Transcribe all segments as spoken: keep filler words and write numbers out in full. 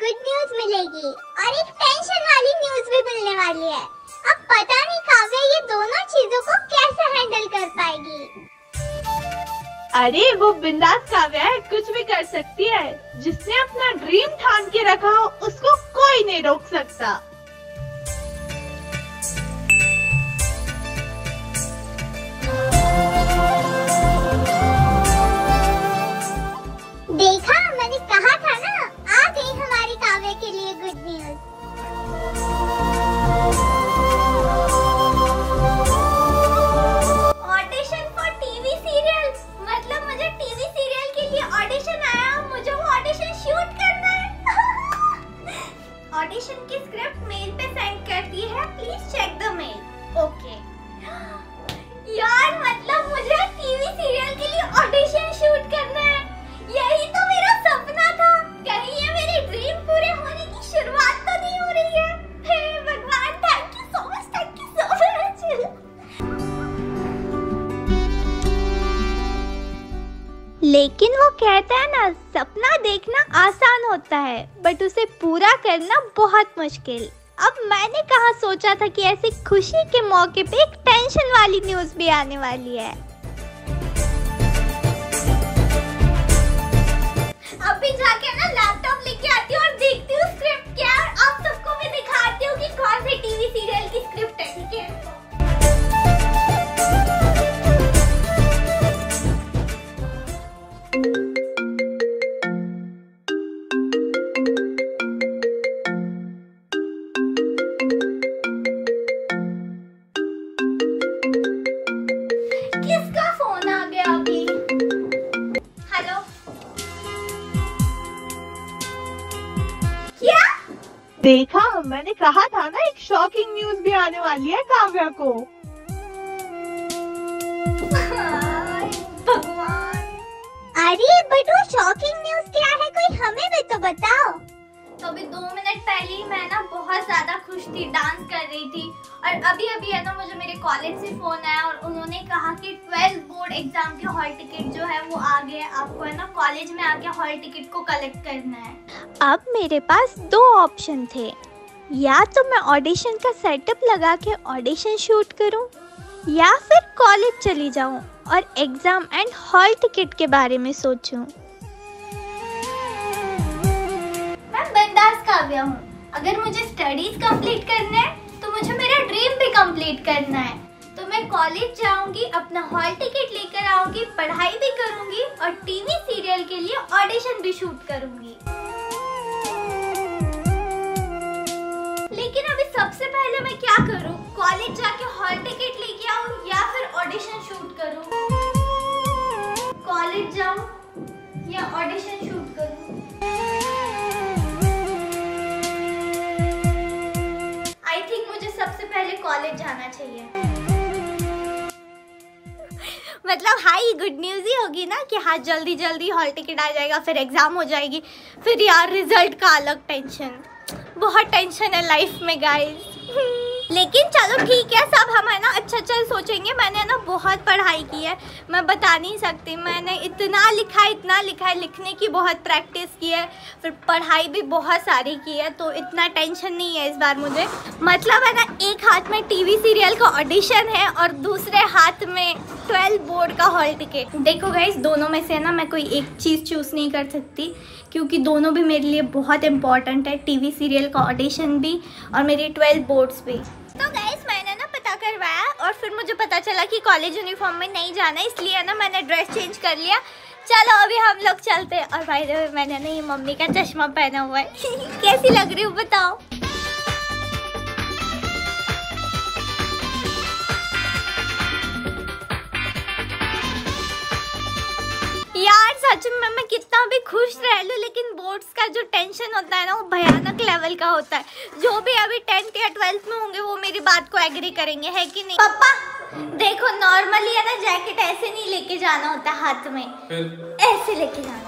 Good news मिलेगी और एक टेंशन वाली न्यूज भी मिलने वाली है। अब पता नहीं काव्या ये दोनों चीजों को कैसे हैंडल कर पाएगी। अरे वो बिंदास काव्या है, कुछ भी कर सकती है। जिसने अपना ड्रीम ठान के रखा हो उसको कोई नहीं रोक सकता। देखा, मैंने कहा था ना, आ गई हमारी काव्या के लिए good news. Audition for TV serial, मतलब मुझे टीवी सीरियल के लिए ऑडिशन आया, मुझे वो ऑडिशन शूट करना है। ऑडिशन की स्क्रिप्ट मेल पे सेंड कर दी है, please check the mail. Okay यार, मतलब मुझे टीवी सीरियल के लिए ऑडिशन शूट करना है। यही तो मेरा सपना था। कहीं ये मेरे ड्रीम पूरे होने की शुरुआत तो नहीं हो रही है? हे भगवान, thank you so much, thank you so much. लेकिन वो कहता है ना, सपना देखना आसान होता है बट उसे पूरा करना बहुत मुश्किल। अब मैंने कहाँ सोचा था कि ऐसी खुशी के मौके पे एक टेंशन वाली न्यूज़ भी आने वाली है। अभी जाके ना लैपटॉप लेके आती हूँ और देखती हूँ स्क्रिप्ट क्या है। आप सबको भी दिखाती हूँ कि कौन से टीवी सीरियल की स्क्रिप्ट है, ठीक है? किसका फोन आ गया अभी? हेलो, क्या? देखा, मैंने कहा था ना, एक शॉकिंग न्यूज भी आने वाली है काव्या को। भगवान, अरे बट वो शॉकिंग न्यूज क्या है, कोई हमें भी तो बताओ। तो अभी दो मिनट पहले ही मैं ना बहुत ज्यादा खुश थी, डांस कर रही थी, और अभी अभी है ना मुझे मेरे कॉलेज से फोन आया और उन्होंने कहा कि ट्वेल्थ बोर्ड एग्जाम के हॉल टिकट जो है वो आ गए। आपको है ना कॉलेज में आके हॉल टिकट को कलेक्ट करना है। अब मेरे पास दो ऑप्शन थे, या तो मैं ऑडिशन का सेटअप लगा के ऑडिशन शूट करूं, या फिर कॉलेज चली जाऊं और एग्जाम एंड हॉल टिकट के बारे में सोचूं। मैं बिंदास काव्या हूँ। अगर मुझे स्टडीज कंप्लीट करना है तो मुझे मेरा ड्रीम भी कंप्लीट करना है। तो मैं कॉलेज जाऊंगी, अपना हॉल टिकट लेकर आऊंगी, पढ़ाई भी करूंगी और टीवी सीरियल के लिए ऑडिशन भी शूट करूंगी। लेकिन अभी सबसे पहले मैं क्या करूं? कॉलेज जाके हॉल टिकट लेके आऊं या फिर ऑडिशन शूट करूं? कॉलेज जाऊं या ऑडिशन शूट करूं? आई थिंक मुझे सबसे पहले कॉलेज जाना चाहिए। मतलब हाई गुड न्यूज ही होगी ना कि हाँ जल्दी जल्दी हॉल टिकट आ जाएगा, फिर एग्जाम हो जाएगी, फिर यार रिजल्ट का अलग टेंशन। बहुत टेंशन है लाइफ में गाइस। लेकिन चलो ठीक है, सब हम है ना अच्छा अच्छा सोचेंगे। मैंने ना बहुत पढ़ाई की है, मैं बता नहीं सकती। मैंने इतना लिखा है इतना लिखा है, लिखने की बहुत प्रैक्टिस की है, फिर पढ़ाई भी बहुत सारी की है, तो इतना टेंशन नहीं है इस बार मुझे। मतलब है ना, एक हाथ में टीवी सीरियल का ऑडिशन है और दूसरे हाथ में ट्वेल्थ बोर्ड का हॉल टिकट। देखो गाइस, दोनों में से ना मैं कोई एक चीज़ चूज़ नहीं कर सकती, क्योंकि दोनों भी मेरे लिए बहुत इंपॉर्टेंट है, टीवी सीरियल का ऑडिशन भी और मेरी ट्वेल्थ बोर्ड्स भी। तो गाइस मैंने ना पता करवाया और फिर मुझे पता चला कि कॉलेज यूनिफॉर्म में नहीं जाना, इसलिए ना मैंने ड्रेस चेंज कर लिया। चलो अभी हम लोग चलते हैं। और भाई द मैंने ना ये मम्मी का चश्मा पहना हुआ है। कैसी लग रही हूँ बताओ? यार सच में मैं कितना भी खुश रह लूं, लेकिन बोर्ड्स का जो टेंशन होता है ना, वो भयानक लेवल का होता है। जो भी अभी टेंथ या ट्वेल्थ में होंगे वो मेरी बात को एग्री करेंगे, है कि नहीं? पापा देखो, नॉर्मली है ना जैकेट ऐसे नहीं लेके जाना होता हाथ में, ऐसे लेके जाना।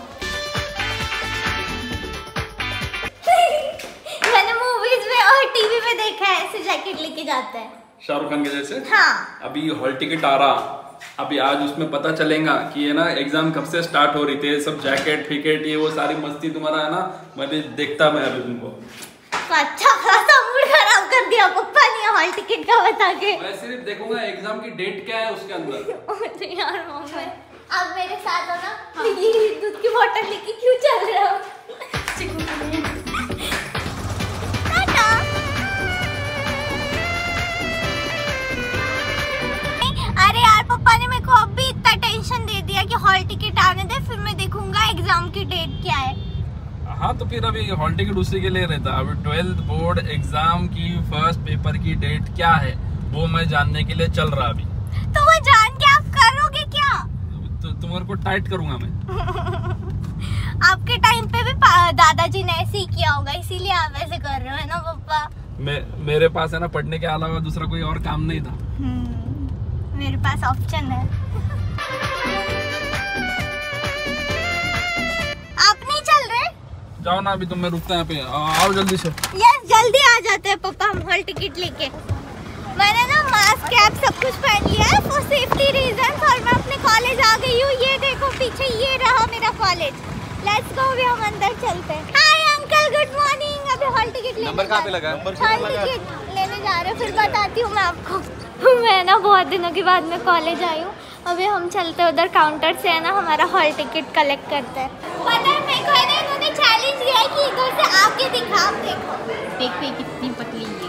मैंने मूवीज में और टीवी में देखा है, ऐसे जैकेट लेके जाता है शाहरुख खान के जैसे। हाँ। अभी हॉल टिकट आ रहा अभी आज उसमें पता चलेगा कि ये ना एग्जाम कब से स्टार्ट हो रही थी, सब जैकेट फिकेट ये वो सारी मस्ती तुम्हारा है ना, मैं भी देखता मैं अभी तुमको। अच्छा खासा मूड खराब कर दिया पप्पा ने हॉल टिकट का बता के। मैं सिर्फ देखूंगा एग्जाम की डेट क्या है उसके अंदर। यार मम्मी अब मेरे साथ हो ना, हाँ। ये दूध की बोतल लेके क्यों चल रहे हो? अरे यार पप्पा ने मेरे को अभी इतना टेंशन दे दिया कि हॉल टिकट आने दे, फिर मैं देखूंगा एग्जाम की डेट क्या है। हाँ तो फिर अभी हॉल टिकट उसी के लिए रहता। अभी ट्वेल्थ बोर्ड एग्जाम की फर्स्ट पेपर की डेट क्या है वो मैं जानने के लिए चल रहा अभी। तो वो जान के आप करोगे क्या? तो तुम्हारे को टाइट करूंगा मैं। आपके टाइम पे भी दादाजी ने ऐसे ही किया होगा, इसीलिए आप ऐसे कर रहे हो है ना पप्पा? मैं मेरे पास है ना पढ़ने के अलावा दूसरा कोई और काम नहीं था। मेरे पास ऑप्शन है। आप नहीं चल रहे? जाओ ना अभी, तुम मैं रुकता यहाँ पे, आओ जल्दी से। यस जल्दी आ जाते हैं पप्पा हम हॉल टिकट लेके। मैंने ना मास्क कैप सब कुछ पहन लिया है फॉर सेफ्टी रीजन, और मैं अपने कॉलेज आ गई हूँ। ये देखो पीछे ये रहा मेरा कॉलेज। लेट्स गो, अभी हम अंदर चलते हैं। Hi uncle good morning. अभी हॉल टिकट लेने नंबर कहाँ पे लगा है? हॉल टिकट लेने जा रहे हो, फिर बताती हूँ मैं आपको। मैं ना बहुत दिनों के बाद में कॉलेज आई हूँ। अभी हम चलते हैं उधर काउंटर से है ना हमारा हॉल टिकट कलेक्ट करते हैं। पता है मेरे को है ना इन्होंने चैलेंज दिया है कि इधर से आके दिखा, देखो देखते कितनी पतली है।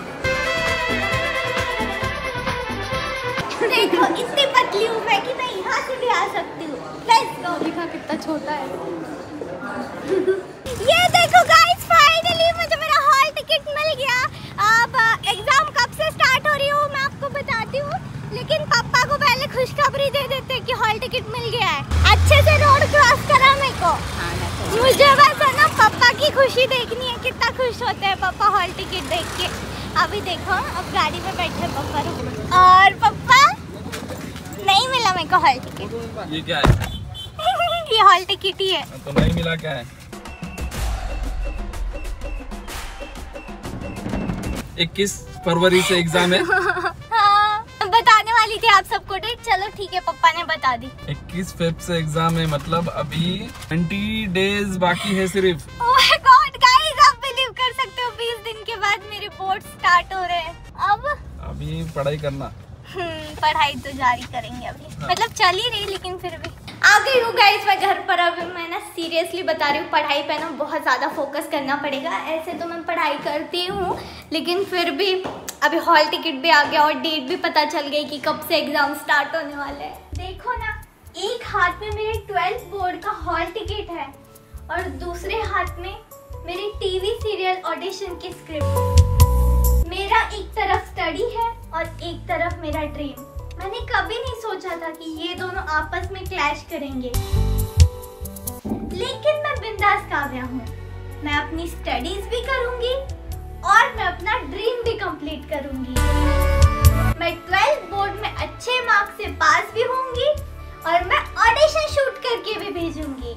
देखो इतनी पतली हूँ मैं कि मैं यहाँ से भी आ सकती हूँ। Let's go. देखा कितना छोटा है। ये देखो गाइस फाइनली मुझे मेरा हॉल टिकट मिल गया। अब एग्जाम कब से स्टार्ट हो रही हो मैं आपको बताती हूँ, लेकिन पापा को पहले खुशखबरी दे देते कि हॉल टिकट मिल गया है। अच्छे से रोड क्रॉस करा मेरे को। मुझे बस है ना पापा की खुशी देखनी है, कितना खुश होते हैं पापा हॉल टिकट देख के। अभी देखो अब गाड़ी में बैठे पापा, और पापा नहीं मिला मेरे को हॉल टिकट। ये क्या है? ये हॉल टिकट ही है। तो नहीं मिला क्या है? इक्कीस फरवरी से एग्जाम है। हाँ, बताने वाली थी आप सबको डेट। चलो ठीक है पप्पा ने बता दी। इक्कीस फेब से एग्जाम है, मतलब अभी बीस डेज बाकी है सिर्फ। ओह माय गॉड गाइस, आप बिलीव कर सकते हो बीस दिन के बाद मेरे बोर्ड स्टार्ट हो रहे हैं। अब अभी पढ़ाई करना। हम्म पढ़ाई तो जारी करेंगे अभी, मतलब चल ही रही लेकिन फिर भी। आ गई हूँ गाइस मैं घर पर। अभी मैं ना सीरियसली बता रही हूँ, पढ़ाई पे ना बहुत ज़्यादा फोकस करना पड़ेगा। ऐसे तो मैं पढ़ाई करती हूँ लेकिन फिर भी अभी हॉल टिकट भी आ गया और डेट भी पता चल गई कि कब से एग्जाम स्टार्ट होने वाले हैं। देखो ना, एक हाथ में मेरे ट्वेल्थ बोर्ड का हॉल टिकट है और दूसरे हाथ में मेरी टीवी सीरियल ऑडिशन की स्क्रिप्ट। मेरा एक तरफ स्टडी है और एक तरफ मेरा ड्रीम। मैंने कभी नहीं सोचा था कि ये दोनों आपस में क्लैश करेंगे, लेकिन मैं बिंदास काव्या हूँ। मैं अपनी स्टडीज भी करूंगी और मैं अपना ड्रीम भी कंप्लीट करूंगी। मैं ट्वेल्थ बोर्ड में अच्छे मार्क्स से पास भी होंगी और मैं ऑडिशन शूट करके भी भेजूंगी।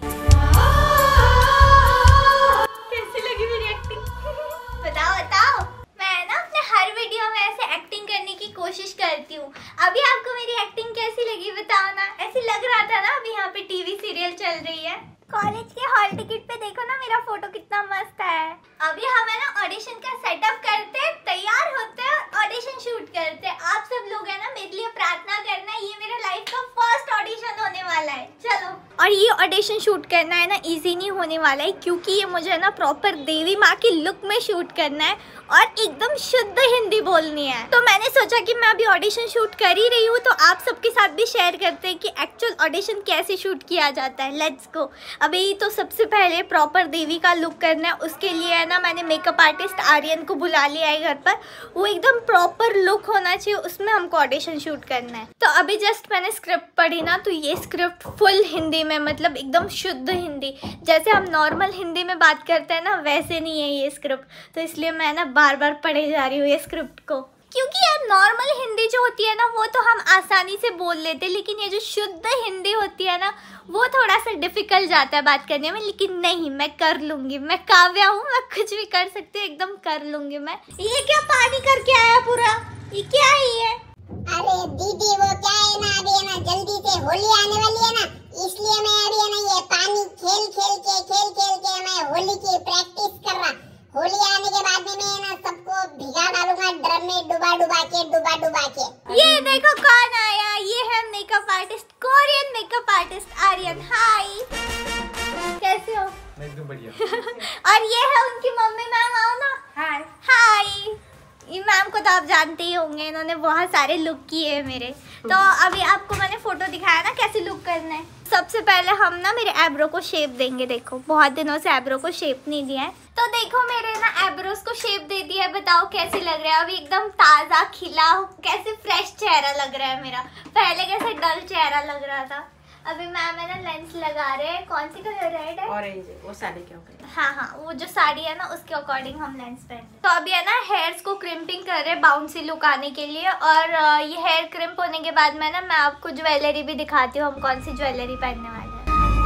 कैसी लगी मेरी एक्टिंग? बताओ बताओ। मैं ना अपने हर वीडियो में ऐसे एक्टिंग करने की कोशिश करती हूँ। अभी आपको मेरी एक्टिंग कैसी लगी बताओ ना। ऐसे लग रहा था ना अभी यहाँ पे टीवी सीरियल चल रही है। कॉलेज के हॉल टिकट पे देखो ना मेरा फोटो कितना मस्त है। अभी हम है ना ऑडिशन का सेटअप करते हैं, तैयार होते हैं और ऑडिशन शूट करते हैं। आप सब लोग है ना मेरे लिए प्रार्थना करना, ये मेरा लाइफ का फर्स्ट ऑडिशन होने वाला है। चलो। और ये ऑडिशन शूट करना है ना इजी नहीं होने वाला है, क्योंकि ये मुझे ना प्रॉपर देवी माँ की लुक में शूट करना है और एकदम शुद्ध हिंदी बोलनी है। तो मैंने सोचा कि मैं अभी ऑडिशन शूट कर ही रही हूँ तो आप सबके साथ भी शेयर करते हैं कि एक्चुअल ऑडिशन कैसे शूट किया जाता है। Let's go. अभी तो सबसे पहले प्रॉपर देवी का लुक करना है। उसके लिए है ना मैंने मेकअप आर्टिस्ट आर्यन को बुला लिया है घर पर। वो एकदम प्रॉपर लुक होना चाहिए, उसमें हमको ऑडिशन शूट करना है। तो अभी जस्ट मैंने स्क्रिप्ट पढ़ी ना, तो ये स्क्रिप्ट फुल हिंदी में, मतलब एकदम शुद्ध हिंदी, जैसे हम नॉर्मल हिंदी में बात करते हैं ना वैसे नहीं है ये स्क्रिप्ट। तो इसलिए मैं ना बार बार पढ़े जा रही हूँ ये स्क्रिप्ट को, क्योंकि यार नॉर्मल हिंदी जो होती है ना वो तो हम आसानी से बोल लेते हैं, लेकिन ये जो शुद्ध हिंदी होती है ना वो थोड़ा सा डिफिकल्ट जाता है बात करने में। लेकिन नहीं, मैं कर लूंगी। मैं काव्या हूँ, मैं कुछ भी कर सकती हूँ, एकदम कर लूंगी मैं। ये क्या पानी करके आया पूरा? ये क्या है? ये अरे दीदी वो क्या है ना, अभी है ना जल्दी से होली आने वाली है ना, इसलिए मैं अभी है ना ये पानी खेल खेल के खेल खेल के मैं होली की प्रैक्टिस कर रहा। होली आने के बाद में मैं है ना सबको भिगा डालूंगा ड्रम में, डुबा डुबा के डुबा डुबा के। ये देखो कौन आया, ये है makeup artist, Korean makeup artist Aryan. Hi, कैसे हो? एकदम बढ़िया। और ये है उनकी मम्मी, मैम आओ ना। हाय हाय। ये मैम को तो आप जानते ही होंगे, इन्होंने बहुत सारे लुक किए हैं मेरे। तो अभी आपको मैंने फोटो दिखाया ना कैसे लुक करना है। सबसे पहले हम ना मेरे एब्रो को शेप देंगे। देखो बहुत दिनों से एब्रो को शेप नहीं दिया है, तो देखो मेरे ना एब्रोस को शेप दे दिया है। बताओ कैसे लग रहा है? अभी एकदम ताज़ा खिला, कैसे फ्रेश चेहरा लग रहा है मेरा। पहले कैसे डल चेहरा लग रहा था। अभी मैम है ना लेंस लगा रहे हैं। कौन सी कलर रेड है? ऑरेंज है वो साड़ी के ऊपर। हाँ हाँ, वो जो साड़ी है ना उसके अकॉर्डिंग हम लेंस पहन रहे हैं। तो अभी है ना हेयर्स को क्रिम्पिंग कर रहे हैं बाउंसी लुक आने के लिए। और ये हेयर क्रिम्प होने के बाद में ना मैं आपको ज्वेलरी भी दिखाती हूँ, हम कौन सी ज्वेलरी पहनने वाले हैं।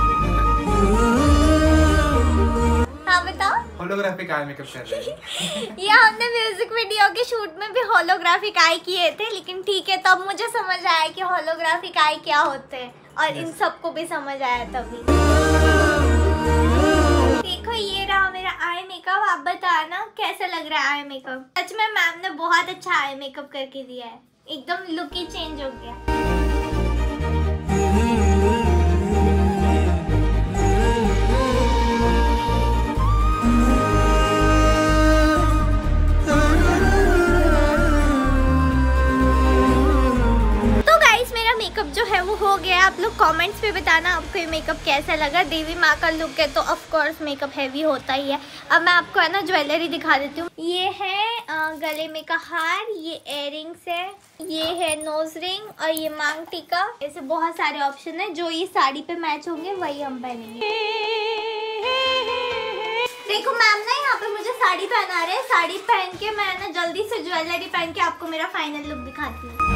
हाँ बताओ। होलोग्राफिक आई मेकअप कर रहे हैं। ये हमने म्यूजिक वीडियो के शूट में भी होलोग्राफिक आई किए थे, लेकिन ठीक है तब मुझे समझ आया कि होलोग्राफिक आई क्या होते हैं, और इन सबको भी समझ आया तभी। देखो ये रहा मेरा आई मेकअप। आप बताना कैसा लग रहा है आई मेकअप? सच में मैम ने बहुत अच्छा आई मेकअप करके दिया है, एकदम लुक ही चेंज हो गया। मेकअप जो है वो हो गया। आप लोग कमेंट्स पे बताना आपको ये मेकअप कैसा लगा। देवी माँ का लुक है तो ऑफ कोर्स मेकअप हैवी होता ही है। अब मैं आपको है ना ज्वेलरी दिखा देती हूँ। ये है आ, गले में का हार, ये इयररिंग्स है, ये है नोज रिंग और ये मांग टीका। ऐसे बहुत सारे ऑप्शन है, जो ये साड़ी पे मैच होंगे वही हम पहनेंगे। देखो मैम ना यहाँ पे मुझे साड़ी पहना रहे हैं। साड़ी पहन के मैं ना जल्दी से ज्वेलरी पहन के आपको मेरा फाइनल लुक दिखाती हूँ।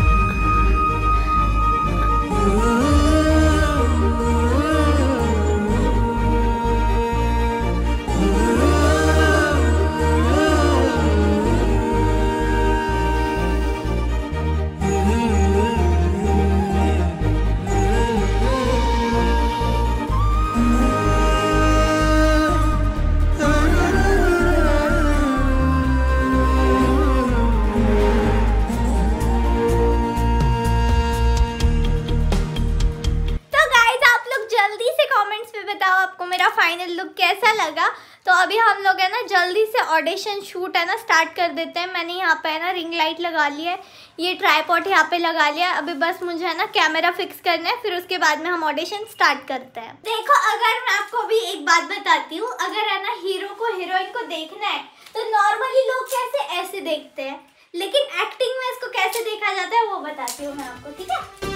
फाइनल लुक कैसा लगा। तो अभी हम लोग है ना जल्दी से ऑडिशन शूट है ना स्टार्ट कर देते हैं। मैंने यहाँ पे है ना रिंग लाइट लगा लिया है, ये ट्राइपॉड यहाँ पे लगा लिया। अभी बस मुझे है ना कैमरा फिक्स करना है, फिर उसके बाद में हम ऑडिशन स्टार्ट करते हैं। देखो अगर मैं आपको अभी एक बात बताती हूँ, अगर है ना हीरो को हीरोइन को देखना है तो नॉर्मली लोग कैसे ऐसे देखते हैं, लेकिन एक्टिंग में इसको कैसे देखा जाता है वो बताती हूँ मैं आपको, ठीक है।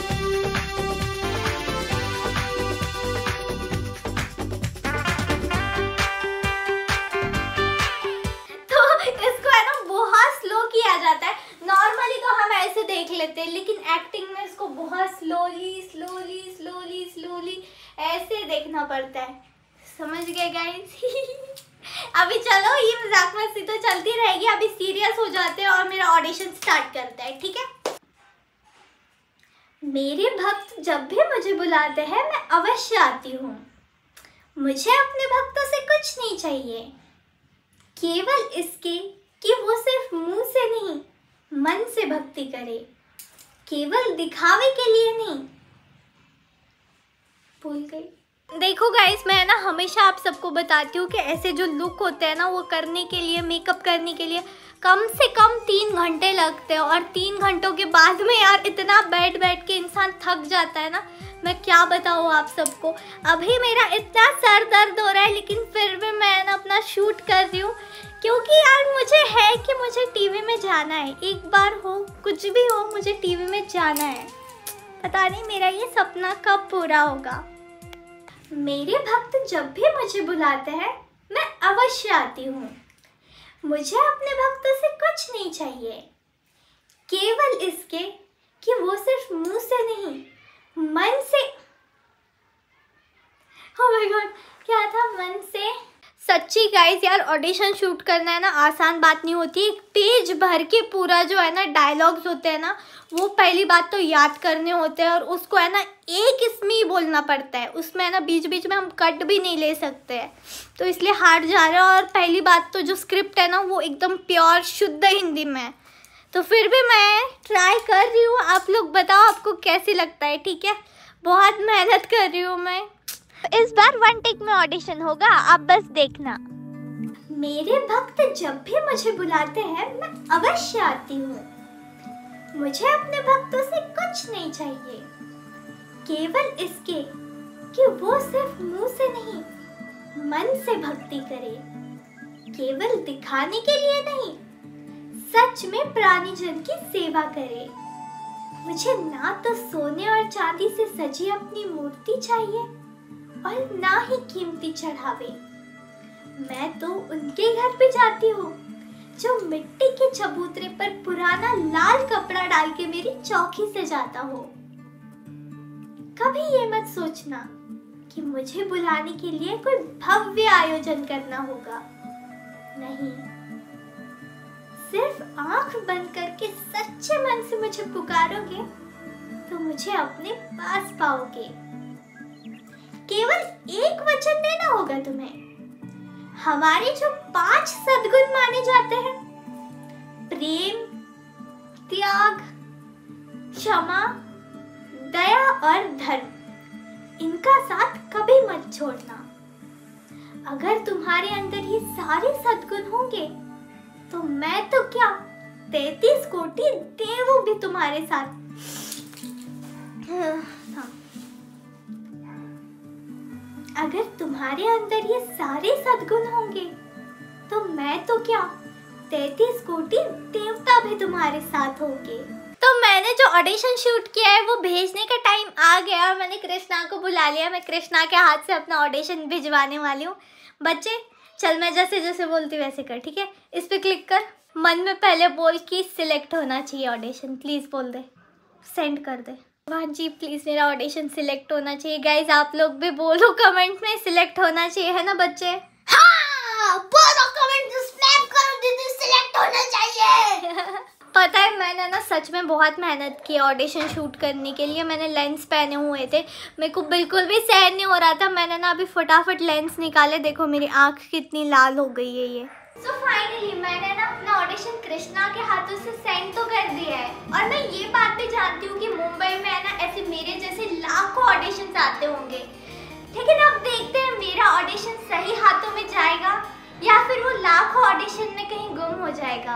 किया जाता है नॉर्मली तो हम ऐसे देख लेते हैं, लेकिन एक्टिंग में इसको बहुत स्लोली स्लोली स्लोली स्लोली ऐसे देखना पड़ता है। समझ गए गाइस? अभी चलो ये मजाक मस्ती तो चलती रहेगी, अभी सीरियस हो जाते हैं और मेरा ऑडिशन स्टार्ट करते हैं, ठीक है। मेरे भक्त जब भी मुझे बुलाते हैं मैं अवश्य आती हूँ। मुझे अपने भक्तों से कुछ नहीं चाहिए, केवल इसके कि वो सिर्फ मुंह से नहीं मन से भक्ति करे, केवल दिखावे के लिए नहीं। भूल गई। देखो गाइस मैं ना हमेशा आप सबको बताती हूँ कि ऐसे जो लुक होते हैं ना वो करने के लिए, मेकअप करने के लिए कम से कम तीन घंटे लगते हैं। और तीन घंटों के बाद में यार इतना बैठ बैठ के इंसान थक जाता है ना, मैं क्या बताऊँ आप सबको। अभी मेरा इतना सर दर्द हो रहा है, लेकिन फिर भी मैं ना अपना शूट कर रही हूँ, क्योंकि यार मुझे है कि मुझे टीवी में जाना है। एक बार हो कुछ भी हो, मुझे टीवी में जाना है। पता नहीं मेरा ये सपना कब पूरा होगा। मेरे भक्त जब भी मुझे बुलाते हैं मैं अवश्य आती हूँ। मुझे अपने भक्तों से कुछ नहीं चाहिए, केवल इसके कि वो सिर्फ मुंह से नहीं मन से। ओह माय गॉड, क्या था? मन से सच्ची गाइस यार, ऑडिशन शूट करना है ना आसान बात नहीं होती। एक पेज भर के पूरा जो है ना डायलॉग्स होते हैं ना, वो पहली बात तो याद करने होते हैं और उसको है ना एक इसमें ही बोलना पड़ता है। उसमें है ना बीच बीच में हम कट भी नहीं ले सकते हैं, तो इसलिए हार्ड जा रहा है। और पहली बात तो जो स्क्रिप्ट है ना वो एकदम प्योर शुद्ध हिंदी में है, तो फिर भी मैं ट्राई कर रही हूँ। आप लोग बताओ आपको कैसी लगता है, ठीक है? बहुत मेहनत कर रही हूँ मैं। इस बार वन टेक में ऑडिशन होगा, आप बस देखना। मेरे भक्त जब भी मुझे बुलाते हैं मैं अवश्य आती हूँ। मुझे अपने भक्तों से कुछ नहीं चाहिए, केवल इसके कि वो सिर्फ मुंह से नहीं मन से भक्ति करे। केवल दिखाने के लिए नहीं, सच में प्राणी जन की सेवा करे। मुझे ना तो सोने और चांदी से सजी अपनी मूर्ति चाहिए और ना ही कीमती चढ़ावे। मैं तो उनके घर पे जाती हूँ जो मिट्टी के चबूतरे पर पुराना लाल कपड़ा डाल के मेरी चौकी से जाता हो। कभी ये मत सोचना कि मुझे बुलाने के लिए कोई भव्य आयोजन करना होगा। नहीं, सिर्फ आंख बंद करके सच्चे मन से मुझे पुकारोगे तो मुझे अपने पास पाओगे। केवल एक वचन देना होगा तुम्हें। हमारे जो पांच सद्गुण माने जाते हैं, प्रेम, त्याग, क्षमा, दया और धर्म, इनका साथ कभी मत छोड़ना। अगर तुम्हारे अंदर ये सारे सद्गुण होंगे तो मैं तो क्या तैतीस कोटि देवों भी तुम्हारे साथ। अगर तुम्हारे अंदर ये सारे सद्गुण होंगे तो मैं तो क्या तैतीस कोटि देवता भी तुम्हारे साथ होंगे। तो मैंने जो ऑडिशन शूट किया है वो भेजने का टाइम आ गया और मैंने कृष्णा को बुला लिया। मैं कृष्णा के हाथ से अपना ऑडिशन भिजवाने वाली हूँ। बच्चे चल, मैं जैसे जैसे बोलती हूँ वैसे कर, ठीक है? इस पे क्लिक कर, मन में पहले बोल कि सिलेक्ट होना चाहिए ऑडिशन। प्लीज बोल दे, सेंड कर दे। वाह जी, प्लीज मेरा ऑडिशन सिलेक्ट होना चाहिए। गाइज आप लोग भी बोलो कमेंट में सिलेक्ट होना चाहिए, है ना बच्चे? हाँ, बोलो कमेंट में, स्नैप करो दीदी, सिलेक्ट होना चाहिए। पता है मैंने ना सच में बहुत मेहनत की ऑडिशन शूट करने के लिए। मैंने लेंस पहने हुए थे, मेरे को बिल्कुल भी सहन नहीं हो रहा था। मैंने ना अभी फटाफट लेंस निकाले, देखो मेरी आँख कितनी लाल हो गई है ये। सो so फाइनली मैंने ना अपना ऑडिशन कृष्णा के हाथों से सेंड तो कर दिया है। और मैं ये बात भी जानती हूँ कि मुंबई में है ना ऐसे मेरे जैसे लाखों ऑडिशंस आते होंगे। लेकिन अब देखते हैं मेरा ऑडिशन सही हाथों में जाएगा या फिर वो लाखों ऑडिशन में कहीं गुम हो जाएगा।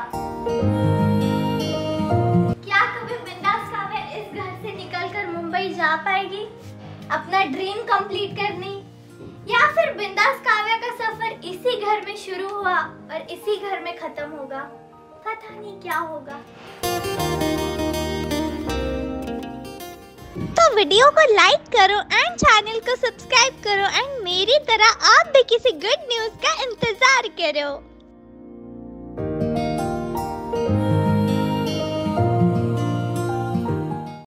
क्या कभी बिंदास काव्या इस घर से निकलकर मुंबई जा पाएगी अपना ड्रीम कंप्लीट करने, या फिर बिंदास काव्या का सफर इसी घर में शुरू हुआ और इसी घर में खत्म होगा? पता नहीं क्या होगा। तो वीडियो को लाइक करो एंड चैनल को सब्सक्राइब करो एंड मेरी तरह आप भी किसी गुड न्यूज का इंतजार करो।